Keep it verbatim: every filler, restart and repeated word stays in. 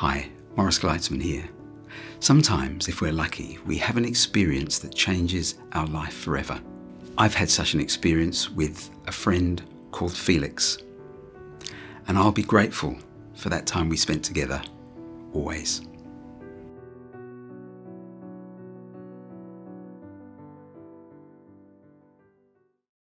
Hi, Morris Gleitzman here. Sometimes, if we're lucky, we have an experience that changes our life forever. I've had such an experience with a friend called Felix, and I'll be grateful for that time we spent together, always.